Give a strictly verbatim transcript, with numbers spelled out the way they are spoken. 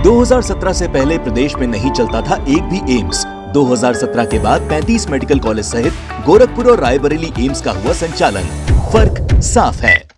दो हज़ार सत्रह से पहले प्रदेश में नहीं चलता था एक भी एम्स। दो हज़ार सत्रह के बाद पैंतीस मेडिकल कॉलेज सहित गोरखपुर और रायबरेली एम्स का हुआ संचालन। फर्क साफ है।